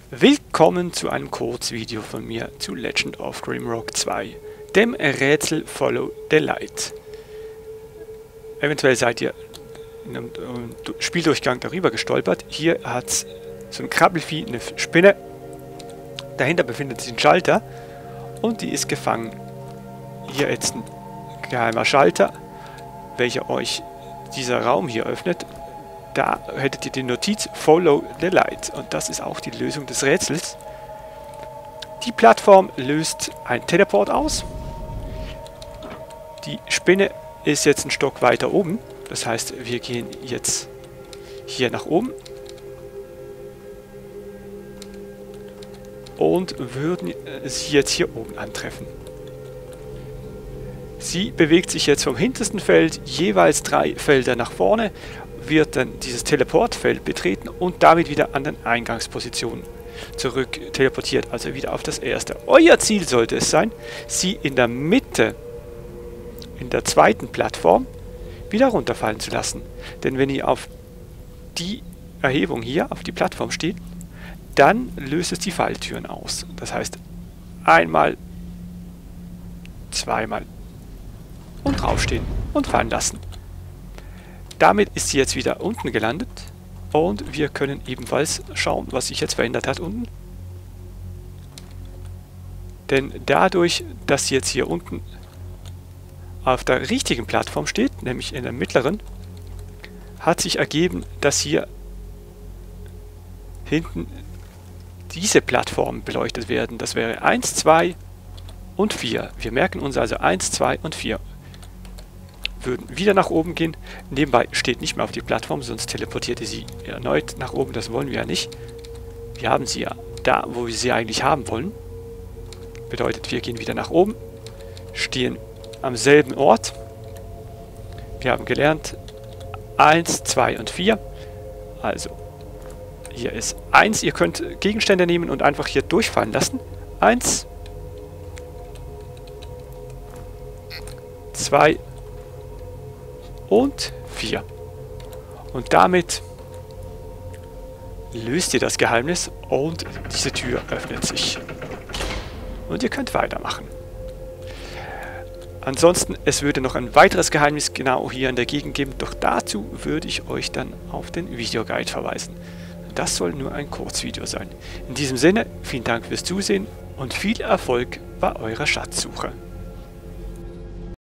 Willkommen zu einem Kurzvideo von mir zu Legend of Grimrock 2, dem Rätsel Follow the Light. Eventuell seid ihr in einem Spieldurchgang darüber gestolpert. Hier hat es so ein Krabbelvieh, eine Spinne. Dahinter befindet sich ein Schalter und die ist gefangen. Hier jetzt ein geheimer Schalter, welcher euch dieser Raum hier öffnet. Da hättet ihr die Notiz Follow the Light und das ist auch die Lösung des Rätsels. Die Plattform löst ein Teleport aus. Die Spinne ist jetzt einen Stock weiter oben. Das heißt, wir gehen jetzt hier nach oben und würden sie jetzt hier oben antreffen. Sie bewegt sich jetzt vom hintersten Feld jeweils 3 Felder nach vorne, wird dann dieses Teleportfeld betreten und damit wieder an den Eingangspositionen zurück teleportiert, also wieder auf das erste. Euer Ziel sollte es sein, sie in der Mitte, in der zweiten Plattform, wieder runterfallen zu lassen. Denn wenn ihr auf die Erhebung hier, auf die Plattform steht, dann löst es die Falltüren aus. Das heißt, einmal, zweimal und draufstehen und fallen lassen. Damit ist sie jetzt wieder unten gelandet und wir können ebenfalls schauen, was sich jetzt verändert hat unten. Denn dadurch, dass sie jetzt hier unten auf der richtigen Plattform steht, nämlich in der mittleren, hat sich ergeben, dass hier hinten diese Plattformen beleuchtet werden. Das wäre 1, 2 und 4. Wir merken uns also 1, 2 und 4. Würden wieder nach oben gehen. Nebenbei steht nicht mehr auf die Plattform, sonst teleportiert ihr sie erneut nach oben. Das wollen wir ja nicht. Wir haben sie ja da, wo wir sie eigentlich haben wollen. Bedeutet, wir gehen wieder nach oben, stehen am selben Ort. Wir haben gelernt 1, 2 und 4. Also, hier ist 1. Ihr könnt Gegenstände nehmen und einfach hier durchfallen lassen. 1, 2 und 4. Und damit löst ihr das Geheimnis und diese Tür öffnet sich. Und ihr könnt weitermachen. Ansonsten, es würde noch ein weiteres Geheimnis genau hier in der Gegend geben, doch dazu würde ich euch dann auf den Videoguide verweisen. Das soll nur ein Kurzvideo sein. In diesem Sinne, vielen Dank fürs Zusehen und viel Erfolg bei eurer Schatzsuche.